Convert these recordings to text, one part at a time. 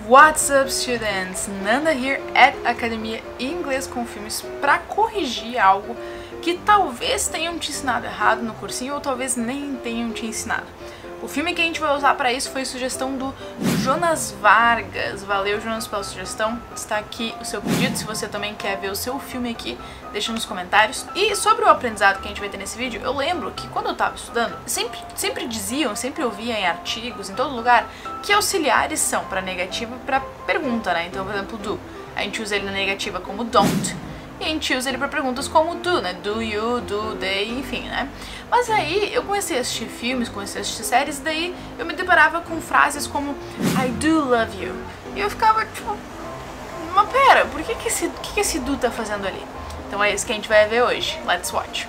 What's up, students? Nanda here at Academia Inglês com Filmes para corrigir algo que talvez tenham te ensinado errado no cursinho ou talvez nem tenham te ensinado. O filme que a gente vai usar para isso foi sugestão do Jonas Vargas. Valeu, Jonas, pela sugestão. Está aqui o seu pedido. Se você também quer ver o seu filme aqui, deixa nos comentários. E sobre o aprendizado que a gente vai ter nesse vídeo, eu lembro que quando eu estava estudando, sempre diziam, sempre ouvia em artigos, em todo lugar, que auxiliares são para negativa e para pergunta, né? Então, por exemplo, do. A gente usa ele na negativa como don't. E a gente usa ele para perguntas como do, né? Do you, do they, enfim, né? Mas aí eu comecei a assistir filmes, comecei a assistir séries, e daí eu me deparava com frases como I do love you. E eu ficava tipo, mas pera, por que esse do tá fazendo ali? Então é isso que a gente vai ver hoje. Let's watch.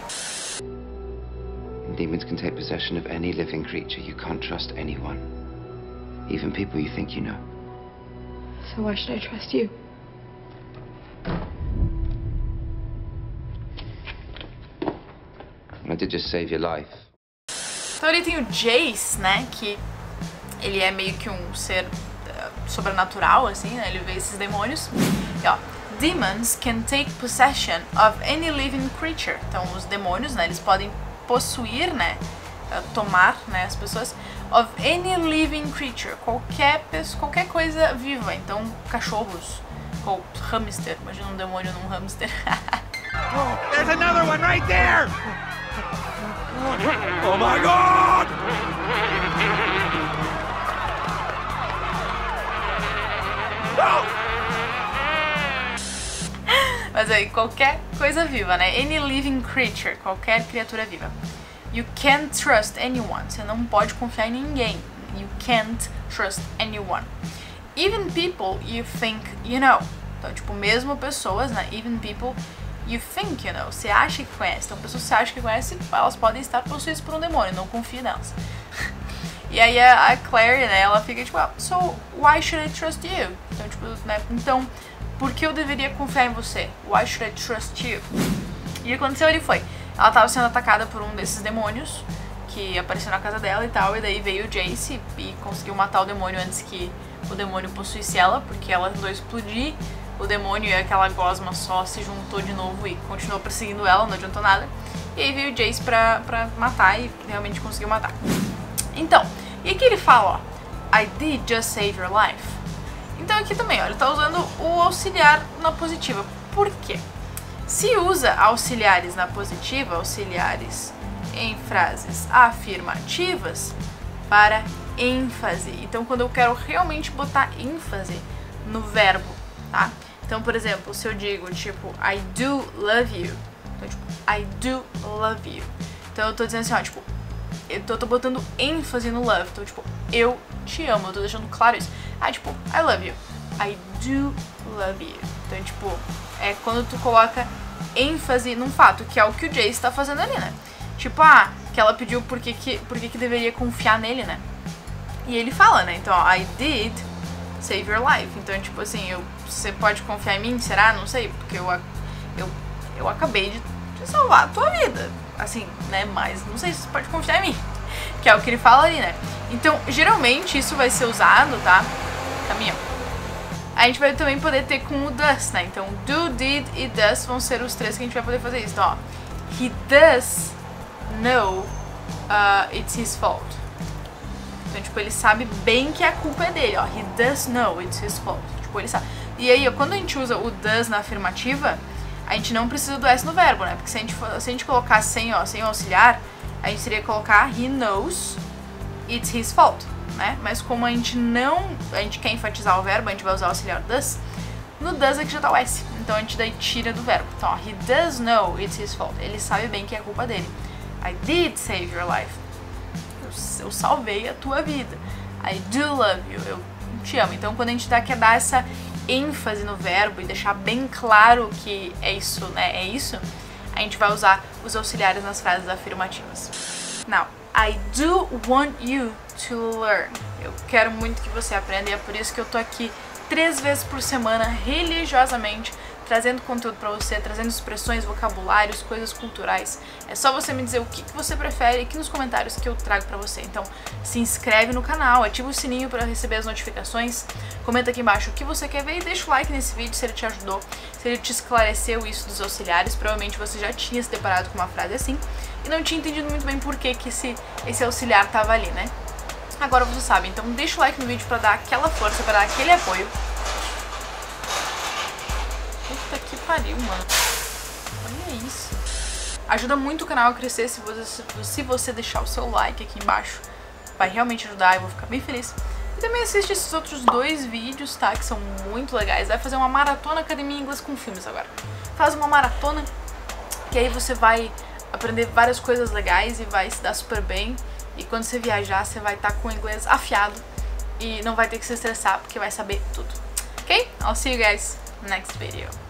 Demons can take possession of any living creature. You can't trust anyone. Even people you think you know. So why should I trust you? I did just save your life. Então ele tem o Jace, né, que ele é meio que um ser sobrenatural, assim, né, ele vê esses demônios. E ó, demons can take possession of any living creature. Então os demônios, né, eles podem possuir, né, tomar, né, as pessoas. Of any living creature, qualquer coisa viva. Então cachorros, ou hamster, imagina um demônio num hamster. Oh, there's another one right there! Oh my God! Mas aí, qualquer coisa viva, né? Any living creature, qualquer criatura viva. You can't trust anyone. Você não pode confiar em ninguém. You can't trust anyone. Even people you think you know. Então, tipo, mesmo pessoas, né? Even people you think you know. Você acha que conhece. Então, pessoas que você acha que conhece, elas podem estar possuídas por um demônio. Não confie nelas. E aí a Claire, né? Ela fica tipo, so why should I trust you? Então, tipo, né? Então, por que eu deveria confiar em você? Why should I trust you? E o que aconteceu ali foi, ela estava sendo atacada por um desses demônios que apareceu na casa dela e tal, e daí veio o Jace e conseguiu matar o demônio antes que o demônio possuísse ela, porque ela tentou explodir o demônio e aquela gosma só se juntou de novo e continuou perseguindo ela, não adiantou nada. E aí veio o Jace pra matar e realmente conseguiu matar. Então, e aqui ele fala, ó, I did just save your life. Então aqui também, ó, ele tá usando o auxiliar na positiva. Por quê? Se usa auxiliares na positiva, auxiliares em frases afirmativas, para ênfase. Então quando eu quero realmente botar ênfase no verbo, tá? Então, por exemplo, se eu digo, tipo, I do love you. Então, tipo, I do love you. Então eu tô dizendo assim, ó, tipo, eu tô botando ênfase no love. Então, tipo, eu te amo. Eu tô deixando claro isso. Ah, tipo, I love you. I do love you. Então, tipo, é quando tu coloca ênfase num fato, que é o que o Jace tá fazendo ali, né? Tipo, que ela pediu por que deveria confiar nele, né? E ele fala, né? Então, ó, I did save your life. Então, tipo assim, você pode confiar em mim? Será? Não sei, porque eu acabei de salvar a tua vida. Assim, né? Mas não sei se você pode confiar em mim. Que é o que ele fala ali, né? Então, geralmente, isso vai ser usado, tá? Caminho. A gente vai também poder ter com o does, né? Então, do, did e does vão ser os três que a gente vai poder fazer isso. Então, ó, he does know it's his fault. Então, tipo, ele sabe bem que a culpa é dele, ó. He does know it's his fault. Tipo, ele sabe. E aí, ó, quando a gente usa o does na afirmativa, a gente não precisa do S no verbo, né? Porque se a gente colocar sem auxiliar, a gente teria que colocar he knows it's his fault, né? Mas como a gente quer enfatizar o verbo, a gente vai usar o auxiliar does. No does aqui já tá o S, então a gente daí tira do verbo. Então, ó, he does know it's his fault. Ele sabe bem que é a culpa dele. I did save your life. Eu salvei a tua vida. I do love you. Eu te amo. Então, quando a gente quer dar essa ênfase no verbo e deixar bem claro que é isso, né? É isso, a gente vai usar os auxiliares nas frases afirmativas. Now, I do want you to learn. Eu quero muito que você aprenda e é por isso que eu tô aqui 3 vezes por semana, religiosamente, trazendo conteúdo pra você, trazendo expressões, vocabulários, coisas culturais. É só você me dizer o que você prefere aqui nos comentários que eu trago pra você. Então, se inscreve no canal, ativa o sininho pra receber as notificações, comenta aqui embaixo o que você quer ver e deixa o like nesse vídeo se ele te ajudou, se ele te esclareceu isso dos auxiliares. Provavelmente você já tinha se deparado com uma frase assim e não tinha entendido muito bem por que esse auxiliar tava ali, né? Agora você sabe, então deixa o like no vídeo pra dar aquela força, pra dar aquele apoio. Puta que pariu, mano. Olha isso. Ajuda muito o canal a crescer se você deixar o seu like aqui embaixo. Vai realmente ajudar, eu vou ficar bem feliz. E também assiste esses outros 2 vídeos, tá? Que são muito legais. Vai fazer uma maratona Academia Inglês com Filmes agora. Faz uma maratona, que aí você vai aprender várias coisas legais e vai se dar super bem. E quando você viajar, você vai estar com o inglês afiado e não vai ter que se estressar porque vai saber tudo. Ok? I'll see you guys next video.